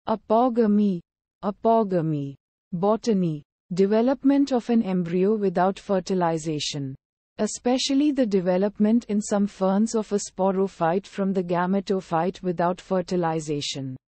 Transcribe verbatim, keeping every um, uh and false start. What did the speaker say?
Apogamy. Apogamy. Botany. Development of an embryo without fertilization. Especially the development in some ferns of a sporophyte from the gametophyte without fertilization.